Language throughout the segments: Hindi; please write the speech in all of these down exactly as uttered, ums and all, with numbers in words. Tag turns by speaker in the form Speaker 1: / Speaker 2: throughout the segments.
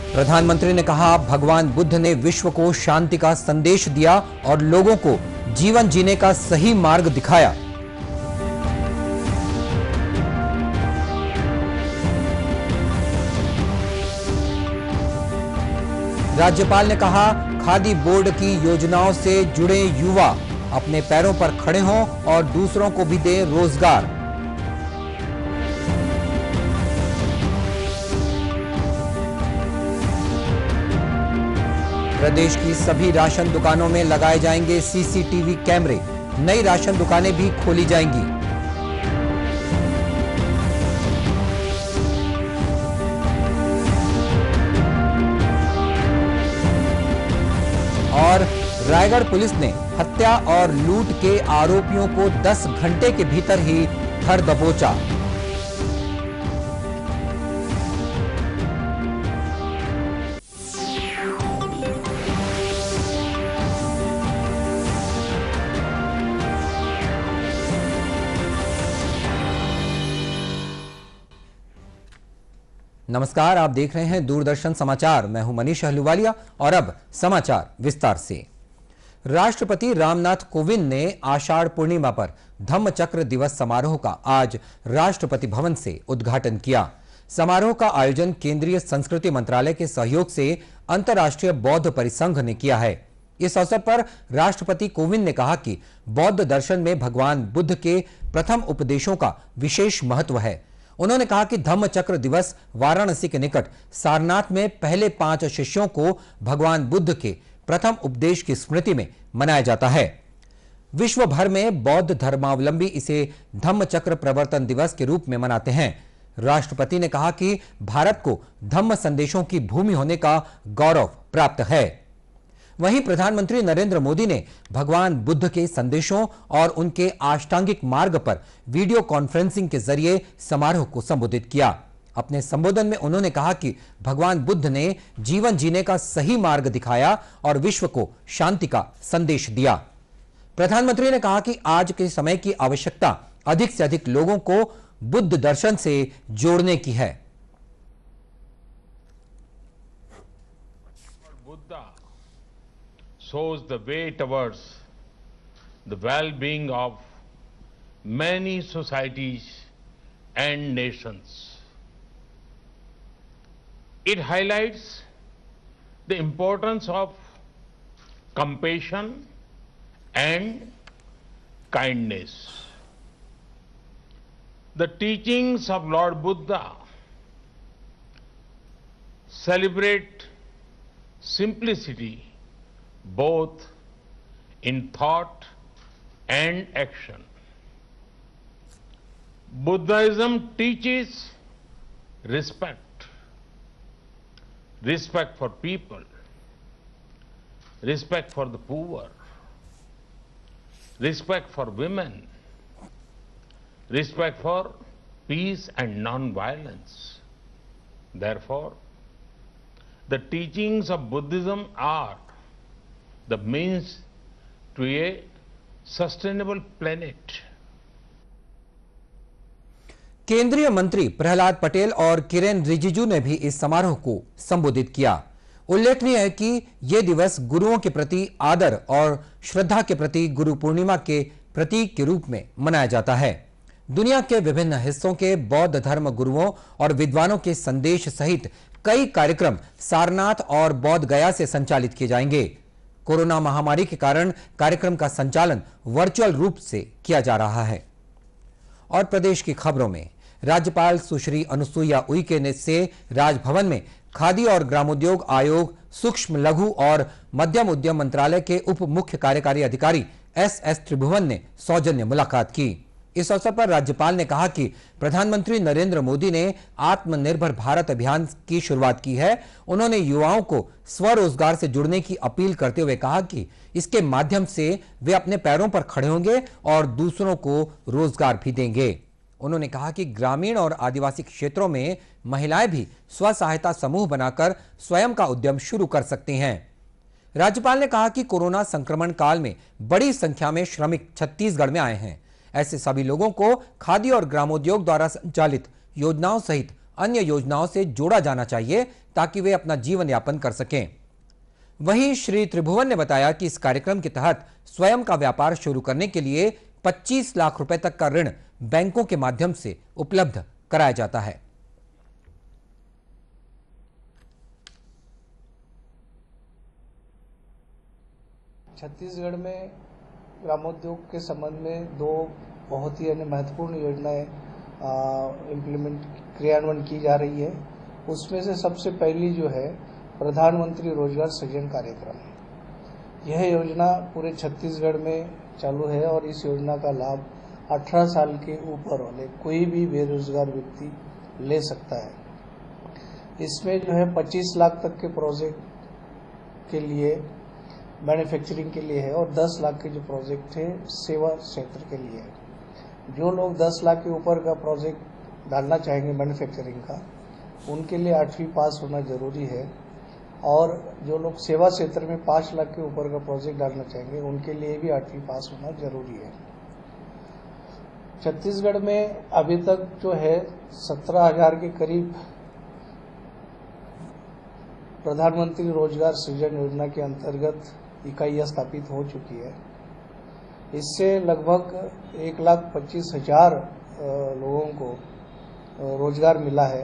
Speaker 1: प्रधानमंत्री ने कहा, भगवान बुद्ध ने विश्व को शांति का संदेश दिया और लोगों को जीवन जीने का सही मार्ग दिखाया। राज्यपाल ने कहा, खादी बोर्ड की योजनाओं से जुड़े युवा अपने पैरों पर खड़े हों और दूसरों को भी दें रोजगार। प्रदेश की सभी राशन दुकानों में लगाए जाएंगे सीसीटीवी कैमरे, नई राशन दुकानें भी खोली जाएंगी। और रायगढ़ पुलिस ने हत्या और लूट के आरोपियों को दस घंटे के भीतर ही धर दबोचा। नमस्कार, आप देख रहे हैं दूरदर्शन समाचार। मैं हूं मनीष अहलूवालिया और अब समाचार विस्तार से। राष्ट्रपति रामनाथ कोविंद ने आषाढ़ पूर्णिमा पर धम्म चक्र दिवस समारोह का आज राष्ट्रपति भवन से उद्घाटन किया। समारोह का आयोजन केंद्रीय संस्कृति मंत्रालय के सहयोग से अंतर्राष्ट्रीय बौद्ध परिसंघ ने किया है। इस अवसर पर राष्ट्रपति कोविंद ने कहा कि बौद्ध दर्शन में भगवान बुद्ध के प्रथम उपदेशों का विशेष महत्व है। उन्होंने कहा कि धम्म चक्र दिवस वाराणसी के निकट सारनाथ में पहले पांच शिष्यों को भगवान बुद्ध के प्रथम उपदेश की स्मृति में मनाया जाता है। विश्व भर में बौद्ध धर्मावलंबी इसे धम्म चक्र प्रवर्तन दिवस के रूप में मनाते हैं। राष्ट्रपति ने कहा कि भारत को धम्म संदेशों की भूमि होने का गौरव प्राप्त है। वहीं प्रधानमंत्री नरेंद्र मोदी ने भगवान बुद्ध के संदेशों और उनके अष्टांगिक मार्ग पर वीडियो कॉन्फ्रेंसिंग के जरिए समारोह को संबोधित किया। अपने संबोधन में उन्होंने कहा कि भगवान बुद्ध ने जीवन जीने का सही मार्ग दिखाया और विश्व को शांति का संदेश दिया। प्रधानमंत्री ने कहा कि आज के समय की आवश्यकता अधिक से अधिक लोगों को बुद्ध दर्शन से जोड़ने की है।
Speaker 2: shows the way towards the well-being of many societies and nations. It highlights the importance of compassion and kindness. The teachings of Lord Buddha celebrate simplicity both in thought and action. Buddhism teaches respect, respect for people, respect for the poor, respect for women, respect for peace and non-violence. Therefore, the teachings of Buddhism are the means to a sustainable planet.
Speaker 1: केंद्रीय मंत्री प्रहलाद पटेल और किरेन रिजिजू ने भी इस समारोह को संबोधित किया। उल्लेखनीय है कि यह दिवस गुरुओं के प्रति आदर और श्रद्धा के प्रति गुरु पूर्णिमा के प्रतीक के रूप में मनाया जाता है। दुनिया के विभिन्न हिस्सों के बौद्ध धर्म गुरुओं और विद्वानों के संदेश सहित कई कार्यक्रम सारनाथ और बोध गया से संचालित किए जाएंगे। कोरोना महामारी के कारण कार्यक्रम का संचालन वर्चुअल रूप से किया जा रहा है। और प्रदेश की खबरों में, राज्यपाल सुश्री अनुसुईया उइके ने से राजभवन में खादी और ग्रामोद्योग आयोग, सूक्ष्म लघु और मध्यम उद्यम मंत्रालय के उप मुख्य कार्यकारी अधिकारी एस एस त्रिभुवन ने सौजन्य मुलाकात की। इस अवसर पर राज्यपाल ने कहा कि प्रधानमंत्री नरेंद्र मोदी ने आत्मनिर्भर भारत अभियान की शुरुआत की है। उन्होंने युवाओं को स्वरोजगार से जुड़ने की अपील करते हुए कहा कि इसके माध्यम से वे अपने पैरों पर खड़े होंगे और दूसरों को रोजगार भी देंगे। उन्होंने कहा कि ग्रामीण और आदिवासी क्षेत्रों में महिलाएं भी स्व सहायता समूह बनाकर स्वयं का उद्यम शुरू कर सकती हैं। राज्यपाल ने कहा कि कोरोना संक्रमण काल में बड़ी संख्या में श्रमिक छत्तीसगढ़ में आए हैं। ऐसे सभी लोगों को खादी और ग्रामोद्योग द्वारा संचालित योजनाओं सहित अन्य योजनाओं से जोड़ा जाना चाहिए ताकि वे अपना जीवन यापन कर सकें। वहीं श्री त्रिभुवन ने बताया कि इस कार्यक्रम के तहत स्वयं का व्यापार शुरू करने के लिए पच्चीस लाख रुपए तक का ऋण बैंकों के माध्यम से उपलब्ध कराया जाता है।
Speaker 3: छत्तीसगढ़ में ग्रामोद्योग के संबंध में दो बहुत ही अन्य महत्वपूर्ण योजनाएं इम्प्लीमेंट क्रियान्वयन की जा रही है। उसमें से सबसे पहली जो है प्रधानमंत्री रोजगार सृजन कार्यक्रम। यह योजना पूरे छत्तीसगढ़ में चालू है और इस योजना का लाभ अठारह साल के ऊपर वाले कोई भी बेरोजगार व्यक्ति ले सकता है। इसमें जो है पच्चीस लाख तक के प्रोजेक्ट के लिए मैन्युफैक्चरिंग के लिए है और दस लाख के जो प्रोजेक्ट है सेवा क्षेत्र के लिए है। जो लोग दस लाख के ऊपर का प्रोजेक्ट डालना चाहेंगे मैन्युफैक्चरिंग का, उनके लिए आठवीं पास होना जरूरी है और जो लोग सेवा क्षेत्र में पाँच लाख के ऊपर का प्रोजेक्ट डालना चाहेंगे उनके लिए भी आठवीं पास होना जरूरी है। छत्तीसगढ़ में अभी तक जो है सत्रह हजार के करीब प्रधानमंत्री रोजगार सृजन योजना के अंतर्गत इकाइयां स्थापित हो चुकी है। इससे लगभग एक लाख पच्चीस हजार लोगों को रोजगार मिला है।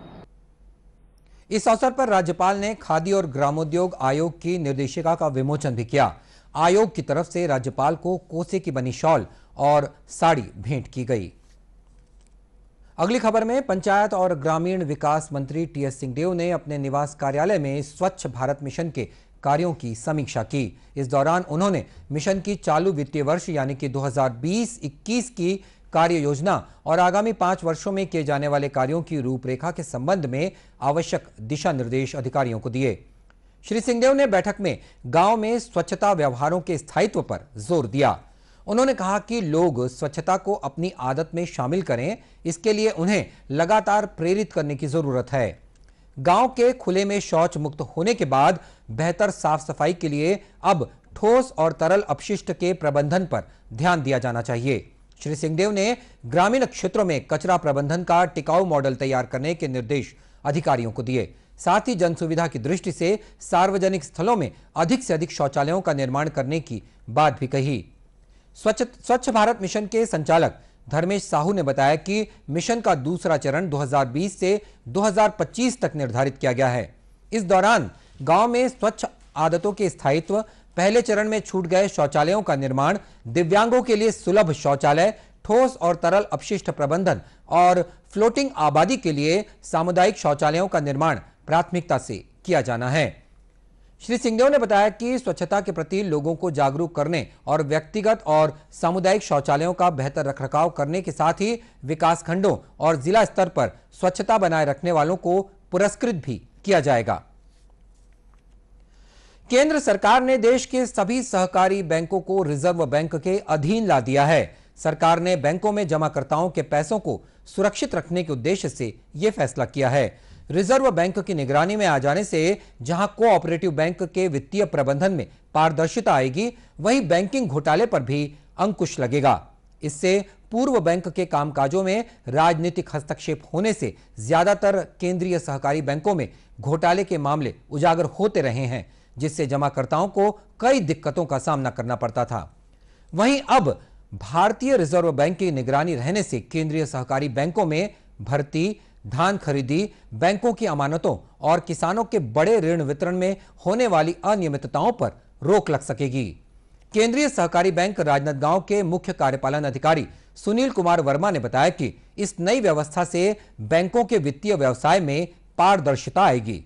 Speaker 1: इस अवसर पर राज्यपाल ने खादी और ग्रामोद्योग आयोग की निर्देशिका का विमोचन भी किया। आयोग की तरफ से राज्यपाल को कोसे की बनी शॉल और साड़ी भेंट की गई। अगली खबर में पंचायत और ग्रामीण विकास मंत्री टी एस सिंहदेव ने अपने निवास कार्यालय में स्वच्छ भारत मिशन के कार्यों की समीक्षा की। इस दौरान उन्होंने मिशन की चालू वित्तीय वर्ष यानी कि दो हज़ार बीस इक्कीस की कार्य योजना और आगामी पांच वर्षों में किए जाने वाले कार्यों की रूपरेखा के संबंध में आवश्यक दिशा निर्देश अधिकारियों को दिए। श्री सिंहदेव ने बैठक में गांव में स्वच्छता व्यवहारों के स्थायित्व पर जोर दिया। उन्होंने कहा कि लोग स्वच्छता को अपनी आदत में शामिल करें, इसके लिए उन्हें लगातार प्रेरित करने की जरूरत है। गांव के खुले में शौच मुक्त होने के बाद बेहतर साफ सफाई के लिए अब ठोस और तरल अपशिष्ट के प्रबंधन पर ध्यान दिया जाना चाहिए। श्री सिंहदेव ने ग्रामीण क्षेत्रों में कचरा प्रबंधन का टिकाऊ मॉडल तैयार करने के निर्देश अधिकारियों को दिए। साथ ही जन सुविधा की दृष्टि से सार्वजनिक स्थलों में अधिक से अधिक शौचालयों का निर्माण करने की बात भी कही। स्वच्छ स्वच्छ भारत मिशन के संचालक धर्मेश साहू ने बताया कि मिशन का दूसरा चरण दो हज़ार बीस से दो हज़ार पच्चीस तक निर्धारित किया गया है। इस दौरान गांव में स्वच्छ आदतों के स्थायित्व, पहले चरण में छूट गए शौचालयों का निर्माण, दिव्यांगों के लिए सुलभ शौचालय, ठोस और तरल अपशिष्ट प्रबंधन और फ्लोटिंग आबादी के लिए सामुदायिक शौचालयों का निर्माण प्राथमिकता से किया जाना है। श्री सिंहदेव ने बताया कि स्वच्छता के प्रति लोगों को जागरूक करने और व्यक्तिगत और सामुदायिक शौचालयों का बेहतर रखरखाव करने के साथ ही विकास खंडों और जिला स्तर पर स्वच्छता बनाए रखने वालों को पुरस्कृत भी किया जाएगा। केंद्र सरकार ने देश के सभी सहकारी बैंकों को रिजर्व बैंक के अधीन ला दिया है। सरकार ने बैंकों में जमाकर्ताओं के पैसों को सुरक्षित रखने के उद्देश्य से यह फैसला किया है। रिजर्व बैंक की निगरानी में आ जाने से जहां कोऑपरेटिव बैंक के वित्तीय प्रबंधन में पारदर्शिता आएगी, वहीं बैंकिंग घोटाले पर भी अंकुश लगेगा। इससे पूर्व बैंक के कामकाजों में राजनीतिक हस्तक्षेप होने से ज्यादातर केंद्रीय सहकारी बैंकों में घोटाले के मामले उजागर होते रहे हैं, जिससे जमाकर्ताओं को कई दिक्कतों का सामना करना पड़ता था। वहीं अब भारतीय रिजर्व बैंक की निगरानी रहने से केंद्रीय सहकारी बैंकों में भर्ती, धान खरीदी, बैंकों की अमानतों और किसानों के बड़े ऋण वितरण में होने वाली अनियमितताओं पर रोक लग सकेगी। केंद्रीय सहकारी बैंक राजनांदगांव के मुख्य कार्यपालन अधिकारी सुनील कुमार वर्मा ने बताया कि इस नई व्यवस्था से बैंकों के वित्तीय व्यवसाय में पारदर्शिता आएगी।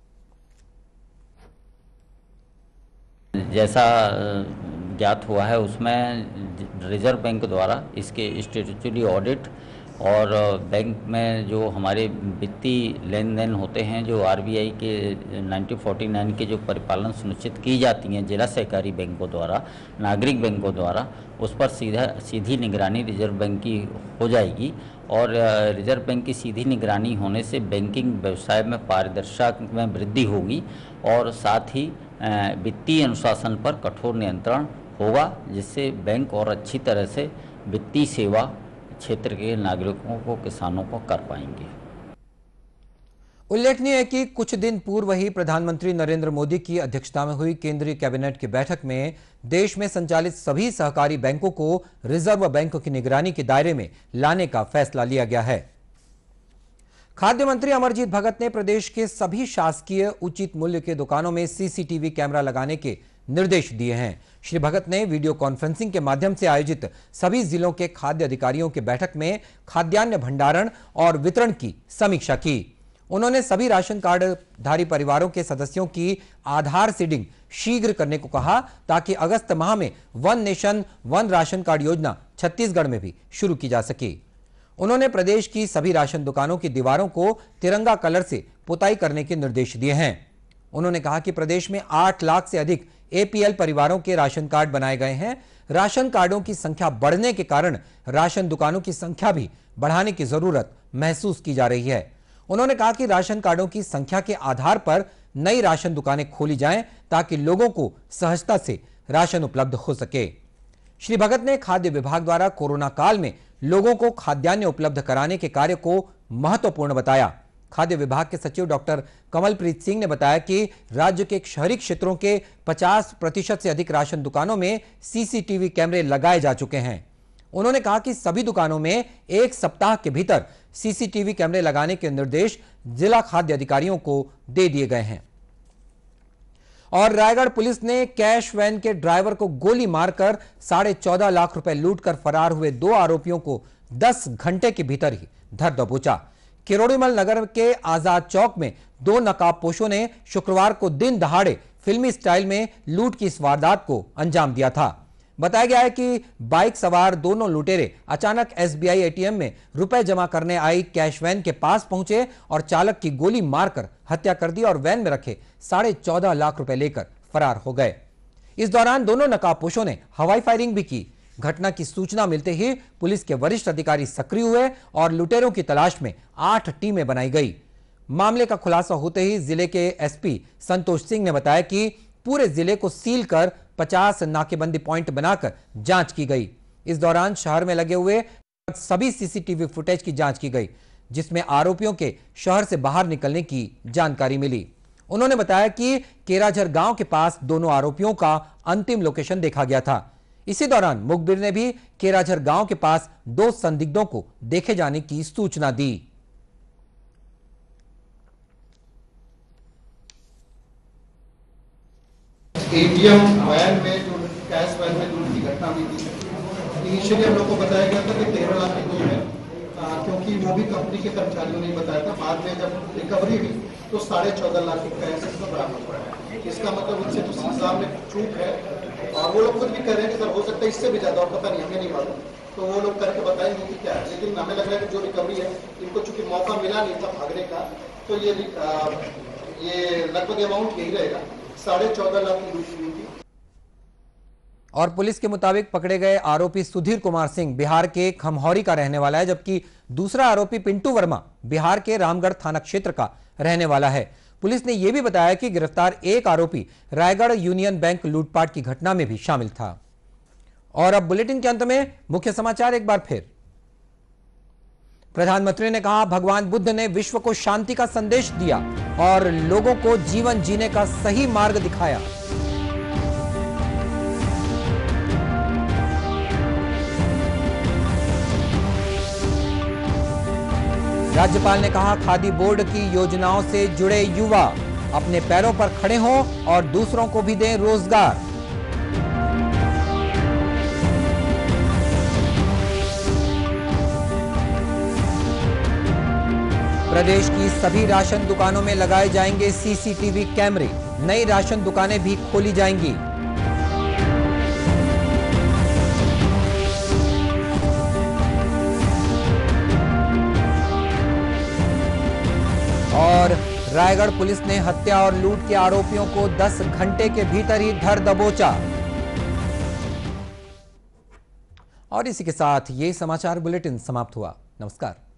Speaker 4: जैसा ज्ञात हुआ है उसमें रिजर्व बैंक द्वारा इसके स्टैट्यूटरी ऑडिट और बैंक में जो हमारे वित्तीय लेन देन होते हैं, जो आरबीआई के उन्नीस सौ उनचास के जो परिपालन सुनिश्चित की जाती हैं जिला सहकारी बैंकों द्वारा, नागरिक बैंकों द्वारा, उस पर सीधा सीधी निगरानी रिजर्व बैंक की हो जाएगी। और रिजर्व बैंक की सीधी निगरानी होने से बैंकिंग व्यवसाय में पारदर्शिता में वृद्धि होगी और साथ ही वित्तीय अनुशासन पर कठोर नियंत्रण होगा, जिससे बैंक और अच्छी तरह से वित्तीय सेवा क्षेत्र के नागरिकों को, किसानों को कर पाएंगे।
Speaker 1: उल्लेखनीय है कि कुछ दिन पूर्व ही प्रधानमंत्री नरेंद्र मोदी की अध्यक्षता में हुई केंद्रीय कैबिनेट की बैठक में देश में संचालित सभी सहकारी बैंकों को रिजर्व बैंक की निगरानी के दायरे में लाने का फैसला लिया गया है। खाद्य मंत्री अमरजीत भगत ने प्रदेश के सभी शासकीय उचित मूल्य के दुकानों में सीसीटीवी कैमरा लगाने के निर्देश दिए हैं। श्री भगत ने वीडियो कॉन्फ्रेंसिंग के माध्यम से आयोजित सभी जिलों के खाद्य अधिकारियों की बैठक में खाद्यान्न भंडारण और वितरण की समीक्षा की। उन्होंने सभी राशन कार्डधारी परिवारों के सदस्यों की आधार सीडिंग शीघ्र करने को कहा ताकि अगस्त माह में one nation one ration card योजना छत्तीसगढ़ में भी शुरू की जा सके। उन्होंने प्रदेश की सभी राशन दुकानों की दीवारों को तिरंगा कलर से पुताई करने के निर्देश दिए हैं। उन्होंने कहा कि प्रदेश में आठ लाख से अधिक एपीएल परिवारों के राशन कार्ड बनाए गए हैं। राशन कार्डों की संख्या बढ़ने के कारण राशन दुकानों की संख्या भी बढ़ाने की जरूरत महसूस की जा रही है। उन्होंने कहा कि राशन कार्डों की संख्या के आधार पर नई राशन दुकानें खोली जाएं ताकि लोगों को सहजता से राशन उपलब्ध हो सके। श्री भगत ने खाद्य विभाग द्वारा कोरोना काल में लोगों को खाद्यान्न उपलब्ध कराने के कार्य को महत्वपूर्ण बताया। खाद्य विभाग के सचिव डॉक्टर कमलप्रीत सिंह ने बताया कि राज्य के शहरी क्षेत्रों के पचास प्रतिशत से अधिक राशन दुकानों में सीसीटीवी कैमरे लगाए जा चुके हैं। उन्होंने कहा कि सभी दुकानों में एक सप्ताह के भीतर सीसीटीवी कैमरे लगाने के निर्देश जिला खाद्य अधिकारियों को दे दिए गए हैं। और रायगढ़ पुलिस ने कैश वैन के ड्राइवर को गोली मारकर साढ़े चौदह लाख रुपए लूटकर फरार हुए दो आरोपियों को दस घंटे के भीतर ही धर दबोचा। किरोड़ीमल नगर के आजाद चौक में दो नकाबपोशों ने शुक्रवार को दिन दहाड़े फिल्मी स्टाइल में लूट की इस वारदात को अंजाम दिया था। बताया गया है कि बाइक सवार दोनों लुटेरे अचानक एसबीआई एटीएम में रुपए जमा करने आई कैश वैन के पास पहुंचे और चालक की गोली मारकर हत्या कर दी और वैन में रखे साढ़े चौदह लाख रुपए लेकर फरार हो गए। इस दौरान दोनों नकाबपोशों ने हवाई फायरिंग भी की। घटना की सूचना मिलते ही पुलिस के वरिष्ठ अधिकारी सक्रिय हुए और लुटेरों की तलाश में आठ टीमें बनाई गई। मामले का खुलासा होते ही जिले के एसपी संतोष सिंह ने बताया कि पूरे जिले को सील कर पचास नाकेबंदी पॉइंट बनाकर जांच की गई। इस दौरान शहर में लगे हुए सभी सीसीटीवी फुटेज की जांच की गई, जिसमें आरोपियों के शहर से बाहर निकलने की जानकारी मिली। उन्होंने बताया कि केराझर गांव के पास दोनों आरोपियों का अंतिम लोकेशन देखा गया था। इसी दौरान मुखबिर ने भी केराझर गांव के पास दो संदिग्धों को देखे जाने की सूचना दी।
Speaker 5: एटीएम वैन में जो कैश वैन में लूट की घटना हुई थी, इनिशियली हम लोग को बताया गया था कि तेरह लाख की लूट है, क्योंकि वो भी कंपनी के कर्मचारियों ने बताया था। बाद में जब रिकवरी हुई तो साढ़े चौदह लाख रुपए ऐसे बरामद हुआ है। इसका मतलब उनसे तो हिसाब में चूक है और वो लोग खुद भी कह रहे हैं कि सर हो सकता है इससे भी ज्यादा, और पता नहीं, हमें नहीं मालूम। तो वो लोग करके बताएंगे कि क्या है, लेकिन हमें लग रहा है कि जो रिकवरी है, इनको चूंकि मौका मिला नहीं था भागने का, तो ये ये लगभग अमाउंट यही रहेगा, साढ़े चौदह लाख की लूट हुई थी।
Speaker 1: और पुलिस के मुताबिक पकड़े गए आरोपी सुधीर कुमार सिंह बिहार के खमहौरी का रहने वाला है, जबकि दूसरा आरोपी पिंटू वर्मा बिहार के रामगढ़ थाना क्षेत्र का रहने वाला है। पुलिस ने यह भी बताया कि गिरफ्तार एक आरोपी रायगढ़ यूनियन बैंक लूटपाट की घटना में भी शामिल था। और अब बुलेटिन के अंत में मुख्य समाचार एक बार फिर। प्रधानमंत्री ने कहा, भगवान बुद्ध ने विश्व को शांति का संदेश दिया और लोगों को जीवन जीने का सही मार्ग दिखाया। राज्यपाल ने कहा, खादी बोर्ड की योजनाओं से जुड़े युवा अपने पैरों पर खड़े हों और दूसरों को भी दें रोजगार। प्रदेश की सभी राशन दुकानों में लगाए जाएंगे सीसीटीवी कैमरे, नई राशन दुकानें भी खोली जाएंगी। और रायगढ़ पुलिस ने हत्या और लूट के आरोपियों को दस घंटे के भीतर ही धर दबोचा। और इसी के साथ ये समाचार बुलेटिन समाप्त हुआ। नमस्कार।